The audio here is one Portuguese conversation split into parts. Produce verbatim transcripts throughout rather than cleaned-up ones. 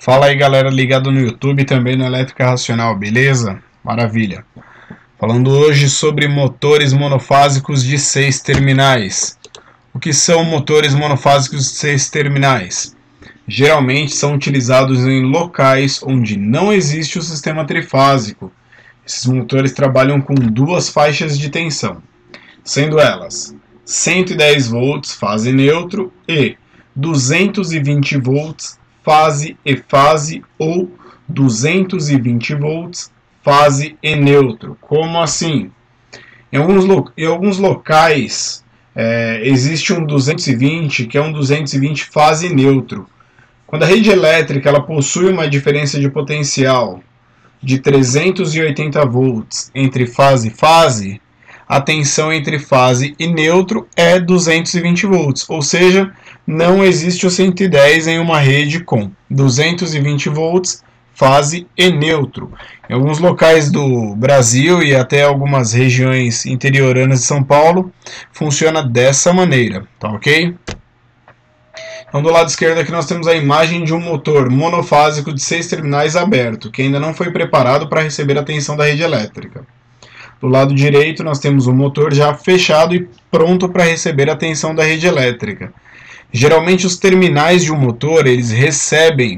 Fala aí, galera ligado no YouTube e também no Elétrica Racional, beleza? Maravilha. Falando hoje sobre motores monofásicos de seis terminais. O que são motores monofásicos de seis terminais? Geralmente são utilizados em locais onde não existe o sistema trifásico. Esses motores trabalham com duas faixas de tensão, sendo elas cento e dez volts fase neutro e duzentos e vinte volts fase e fase ou duzentos e vinte volts fase e neutro. Como assim? Em alguns, em alguns locais é, existe um duzentos e vinte que é um duzentos e vinte fase neutro. Quando a rede elétrica ela possui uma diferença de potencial de trezentos e oitenta volts entre fase e fase, a tensão entre fase e neutro é duzentos e vinte volts, ou seja, não existe o cento e dez em uma rede com duzentos e vinte volts, fase e neutro. Em alguns locais do Brasil e até algumas regiões interioranas de São Paulo, funciona dessa maneira, tá ok? Então, do lado esquerdo aqui nós temos a imagem de um motor monofásico de seis terminais aberto, que ainda não foi preparado para receber a tensão da rede elétrica. Do lado direito nós temos um motor já fechado e pronto para receber a tensão da rede elétrica. Geralmente os terminais de um motor eles recebem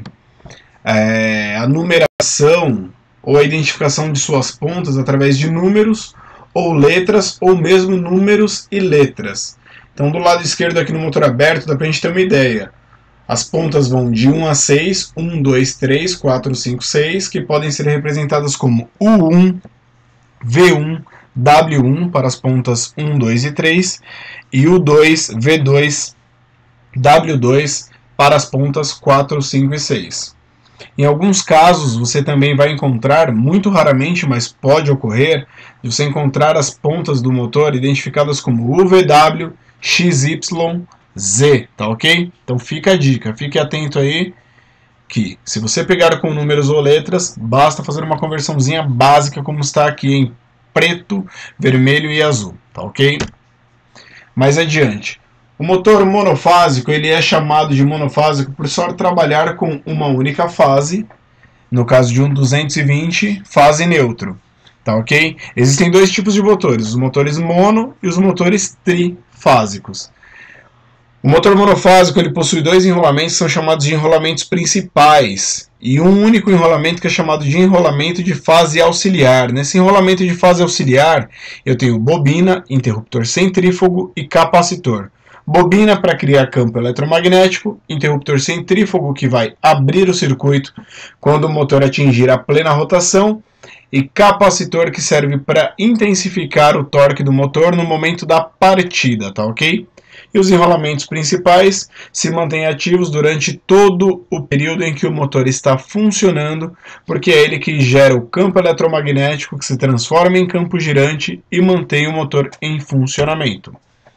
é, a numeração ou a identificação de suas pontas através de números ou letras ou mesmo números e letras. Então, do lado esquerdo aqui no motor aberto, dá para a gente ter uma ideia. As pontas vão de um a seis, um, dois, três, quatro, cinco, seis, que podem ser representadas como U um, V um, W um para as pontas um, dois e três, e U dois, V dois, W dois para as pontas quatro, cinco e seis. Em alguns casos, você também vai encontrar, muito raramente, mas pode ocorrer, de você encontrar as pontas do motor identificadas como U V W, X Y, Z, tá ok? Então fica a dica, fique atento aí que se você pegar com números ou letras, basta fazer uma conversãozinha básica como está aqui em preto, vermelho e azul, tá ok? Mais adiante, o motor monofásico ele é chamado de monofásico por só trabalhar com uma única fase, no caso de um duzentos e vinte, fase neutro, tá ok? Existem dois tipos de motores, os motores mono e os motores trifásicos. O motor monofásico ele possui dois enrolamentos que são chamados de enrolamentos principais e um único enrolamento que é chamado de enrolamento de fase auxiliar. Nesse enrolamento de fase auxiliar eu tenho bobina, interruptor centrífugo e capacitor. Bobina para criar campo eletromagnético, interruptor centrífugo que vai abrir o circuito quando o motor atingir a plena rotação e capacitor que serve para intensificar o torque do motor no momento da partida, tá ok? E os enrolamentos principais se mantêm ativos durante todo o período em que o motor está funcionando, porque é ele que gera o campo eletromagnético que se transforma em campo girante e mantém o motor em funcionamento.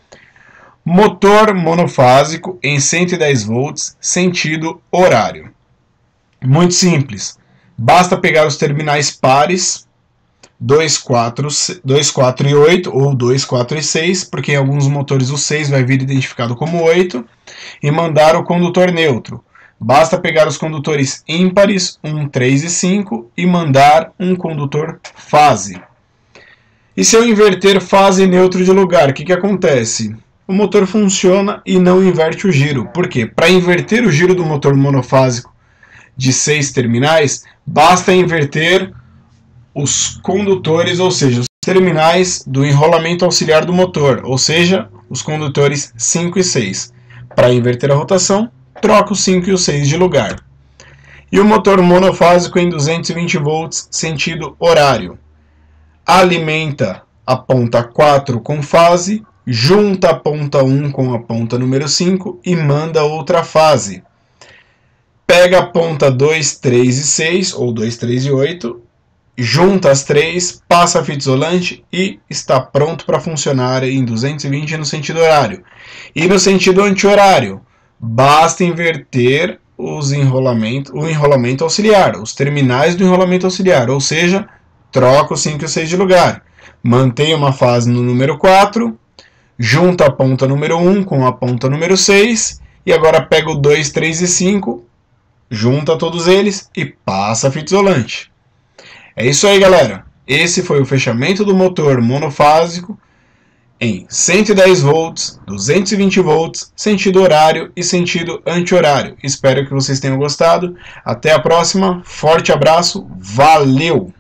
Motor monofásico em cento e dez volts, sentido horário. Muito simples. Basta pegar os terminais pares dois, quatro, dois, quatro e oito ou dois, quatro e seis, porque em alguns motores o seis vai vir identificado como oito, e mandar o condutor neutro. Basta pegar os condutores ímpares um, três e cinco e mandar um condutor fase. E se eu inverter fase e neutro de lugar, o que, que acontece? O motor funciona e não inverte o giro. Por quê? Para inverter o giro do motor monofásico de seis terminais, basta inverter os condutores, ou seja, os terminais do enrolamento auxiliar do motor, ou seja, os condutores cinco e seis. Para inverter a rotação, troca os cinco e o seis de lugar. E o motor monofásico em duzentos e vinte volts, sentido horário. Alimenta a ponta quatro com fase, junta a ponta um com a ponta número cinco e manda outra fase. Pega a ponta dois, três e seis, ou dois, três e oito, junta as três, passa a fita isolante e está pronto para funcionar em duzentos e vinte no sentido horário. E no sentido anti-horário, basta inverter os enrolamento, o enrolamento auxiliar, os terminais do enrolamento auxiliar, ou seja, troca os cinco e o seis de lugar. Mantém uma fase no número quatro, junta a ponta número um com a ponta número seis, e agora pega o dois, três e cinco, junta todos eles e passa a fita isolante. É isso aí, galera. Esse foi o fechamento do motor monofásico em cento e dez volts, duzentos e vinte volts, sentido horário e sentido anti-horário. Espero que vocês tenham gostado. Até a próxima. Forte abraço. Valeu!